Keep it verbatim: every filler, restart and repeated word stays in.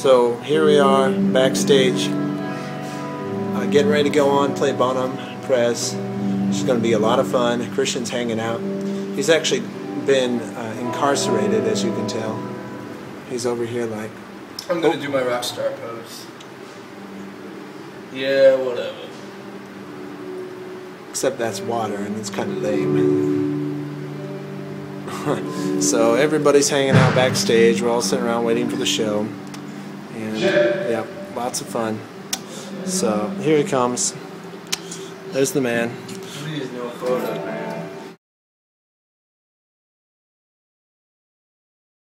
So here we are backstage, uh, getting ready to go on, play Bonham Press. It's going to be a lot of fun. Christian's hanging out. He's actually been uh, incarcerated, as you can tell. He's over here like... I'm going to oh. do my rock star pose. Yeah, whatever. Except that's water, and it's kind of lame. So everybody's hanging out backstage. We're all sitting around waiting for the show. And, yeah, lots of fun. So, here he comes. There's the man. Please, no photo, man.